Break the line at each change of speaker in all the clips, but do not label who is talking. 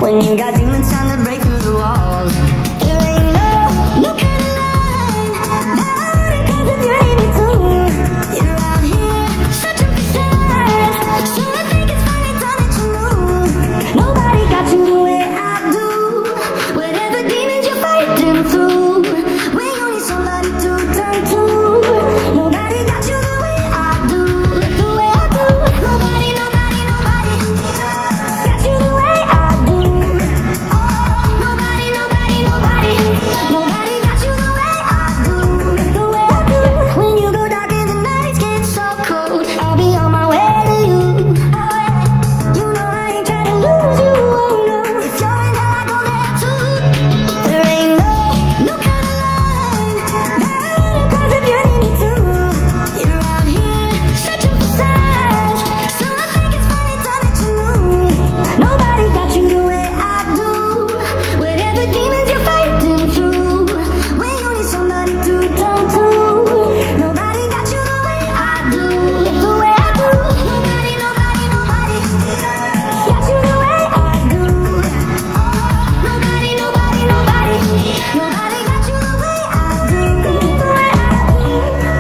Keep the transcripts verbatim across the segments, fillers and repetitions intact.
When you got demons trying to break through the walls. There ain't no, no kind of line that because if you ain't me too. You're out here searching for signs, so I think it's finally time that you know. Nobody got you the way I do. Whatever demons you're fighting through, when you need somebody to turn to. Nobody got you the way I do, the way I do. Nobody, nobody, nobody got you the way I do. Nobody, nobody, nobody, nobody got you the way I do, the way I do. When you go dark and the nights get so cold, I'll be on my way to you. You know I ain't trying to lose you, oh no. If you're in hell, I go there too. There ain't no, no kind of line that because if you need me too. You're out here searching for signs, so I think it's finally time that you know. Nobody got you the way I do. Whatever demons you're fighting through, when you need somebody to turn to. Nobody got you the way I do, the way I do. Nobody, nobody, nobody got you the way I do. Nobody, nobody, nobody, nobody got you the way I do, the way I do.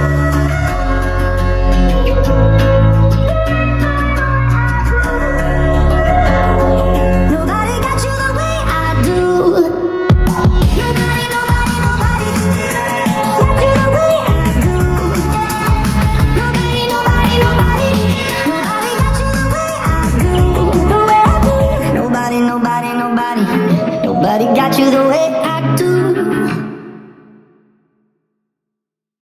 Nobody got you the way I do. Nobody, nobody, nobody got you the way I do. Nobody, nobody, nobody, nobody got you the way I do, the way I do. Nobody, nobody, nobody, nobody got you the way I do.